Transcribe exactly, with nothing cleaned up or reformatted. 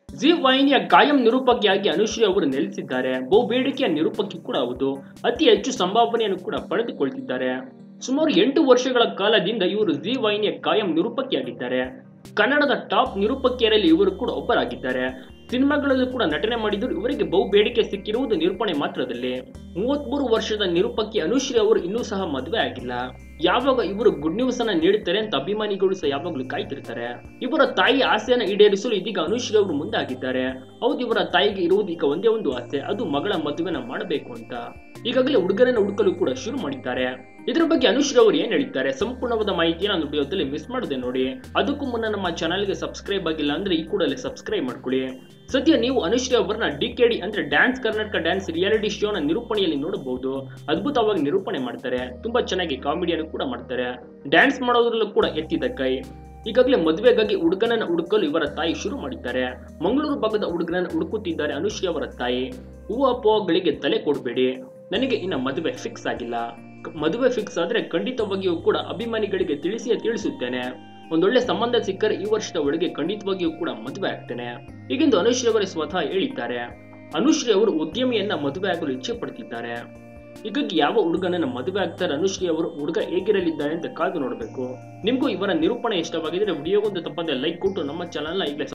G ವಾಹಿನಿಯ ಕಾಯಂ ನಿರೂಪಕಿಯಾಗಿ ಅನುಶ್ರೀ ಅವರು ನೆಲೆಸಿದ್ದಾರೆ. ಬಹು ಬೇಡಿಕೆಯ ನಿರೂಪಕಿ ಕೂಡ ಹೌದು. ಅತಿ ಹೆಚ್ಚು ಸಂಭಾವನೆಯನ್ನು ಕೂಡ ಪಡೆದುಕೊಳ್ತಿದ್ದಾರೆ. ಸುಮಾರು ಎಂಟು ವರ್ಷಗಳ ಕಾಲದಿಂದ ಇವರು ಜಿ ವಾಹಿನಿಯ ಕಾಯಂ ನಿರೂಪಕಿಯಾಗಿದ್ದಾರೆ. ಕನ್ನಡದ ಟಾಪ್ ನಿರೂಪಕಿಯರಲ್ಲಿ ಇವರು ಕೂಡ ಒಬ್ಬರಾಗಿದ್ದಾರೆ. ಸಿನಿಮಾಗಳಲ್ಲೂ ಕೂಡ ನಟನೆ ಮಾಡಿದ್ರು. ಇವರಿಗೆ ಬಹು ಬೇಡಿಕೆ ಸಿಕ್ಕಿರುವುದು ನಿರೂಪಣೆ ಮಾತ್ರದಲ್ಲಿ. ಮೂವತ್ಮೂರು ವರ್ಷದ ನಿರೂಪಕಿ ಅನುಶ್ರೀ ಅವರು ಇನ್ನೂ ಸಹ ಮದುವೆ ಆಗಿಲ್ಲ. ಯಾವಾಗ ಇವರು ಗುಡ್ ನ್ಯೂಸ್ ಅನ್ನ ನೀಡುತ್ತಾರೆ ಅಂತ ಅಭಿಮಾನಿಗಳು ಸಹ ಯಾವಾಗಲೂ ಕಾಯ್ತಿರ್ತಾರೆ. ಇವರ ತಾಯಿ ಆಸೆಯನ್ನು ಈಡೇರಿಸಲು ಇದೀಗ ಅನುಶ್ರೀ ಅವರು ಮುಂದಾಗಿದ್ದಾರೆ. ಹೌದು, ಇವರ ತಾಯಿಗೆ ಇರುವುದು ಈಗ ಒಂದೇ ಒಂದು ಆಸೆ, ಅದು ಮಗಳ ಮದುವೆನ ಮಾಡಬೇಕು ಅಂತ. ಈಗಾಗಲೇ ಹುಡುಗರನ್ನ ಹುಡುಕಲು ಕೂಡ ಶುರು ಮಾಡಿದ್ದಾರೆ. ಇದರ ಬಗ್ಗೆ ಅನುಶ್ರೀ ಅವರು ಏನ್ ಹೇಳಿದ್ದಾರೆ, ಸಂಪೂರ್ಣವಾದ ಮಾಹಿತಿಯನ್ನು ನಾನು ವಿಡಿಯೋದಲ್ಲಿ ಮಿಸ್ ಮಾಡದೆ ನೋಡಿ. ಅದಕ್ಕೂ ಮುನ್ನ ನಮ್ಮ ಚಾನಲ್ಗೆ ಸಬ್ಸ್ಕ್ರೈಬ್ ಆಗಿಲ್ಲ ಅಂದ್ರೆ ಈ ಕೂಡಲೇ ಸಬ್ಸ್ಕ್ರೈಬ್ ಮಾಡ್ಕೊಳ್ಳಿ. ಸದ್ಯ ನೀವು ಅನುಶ್ರೀ ಅವರನ್ನ ಡಿ ಕೆ ಡಿ ಅಂದ್ರೆ ಡ್ಯಾನ್ಸ್ ಕರ್ನಾಟಕ ಡ್ಯಾನ್ಸ್ ರಿಯಾಲಿಟಿ ಶೋನ ನಿರೂಪಣೆಯಲ್ಲಿ ನೋಡಬಹುದು. ಅದ್ಭುತವಾಗಿ ನಿರೂಪಣೆ ಮಾಡ್ತಾರೆ. ತುಂಬಾ ಚೆನ್ನಾಗಿ ಕಾಮಿಡಿಯನ್ನು ಕೂಡ ಮಾಡ್ತಾರೆ. ಡ್ಯಾನ್ಸ್ ಮಾಡೋದ್ರಲ್ಲೂ ಕೂಡ ಎತ್ತಿದ ಕೈ. ಈಗಾಗಲೇ ಮದುವೆಗಾಗಿ ಹುಡುಗನನ್ನ ಹುಡುಕಲು ಇವರ ತಾಯಿ ಶುರು ಮಾಡಿದ್ದಾರೆ. ಮಂಗಳೂರು ಭಾಗದ ಹುಡುಗನನ್ನ ಹುಡುಕುತ್ತಿದ್ದಾರೆ ಅನುಶ್ರೀ ಅವರ ತಾಯಿ. ಹೂವಪೋಗಳಿಗೆ ತಲೆ ಕೊಡಬೇಡಿ, ನನಗೆ ಇನ್ನ ಮದುವೆ ಫಿಕ್ಸ್ ಆಗಿಲ್ಲ. ಮದುವೆ ಫಿಕ್ಸ್ ಆದ್ರೆ ಖಂಡಿತವಾಗಿಯೂ ಕೂಡ ಅಭಿಮಾನಿಗಳಿಗೆ ತಿಳಿಸಿಯೇ ತಿಳಿಸುತ್ತೇನೆ. ಒಂದೊಳ್ಳೆ ಸಂಬಂಧ ಸಿಕ್ಕರೆ ಈ ವರ್ಷದ ಒಳಗೆ ಖಂಡಿತವಾಗಿಯೂ ಕೂಡ ಮದುವೆ ಆಗ್ತೇನೆ ಹೀಗೆಂದು ಅನುಶ್ರೀ ಅವರೇ ಸ್ವತಃ ಹೇಳಿದ್ದಾರೆ. ಅನುಶ್ರೀ ಅವರು ಉದ್ಯಮಿಯನ್ನ ಮದುವೆ ಆಗಲು ಇಚ್ಛೆ ಪಡ್ತಿದ್ದಾರೆ. ಹೀಗಾಗಿ ಯಾವ ಹುಡುಗನನ್ನ ಮದುವೆ ಆಗ್ತಾರೆ ಅನುಶ್ರೀ ಅವರು, ಹುಡುಗ ಹೇಗಿರಲಿದ್ದಾರೆ ಅಂತ ಕಾದು ನೋಡಬೇಕು. ನಿಮಗೂ ಇವರ ನಿರೂಪಣೆ ಇಷ್ಟವಾಗಿದ್ರೆ ವಿಡಿಯೋಗೊಂದು ತಪ್ಪದೆ ಲೈಕ್ ಕೊಟ್ಟು ನಮ್ಮ ಚಾನಲ್ನ ಈಗಲೇ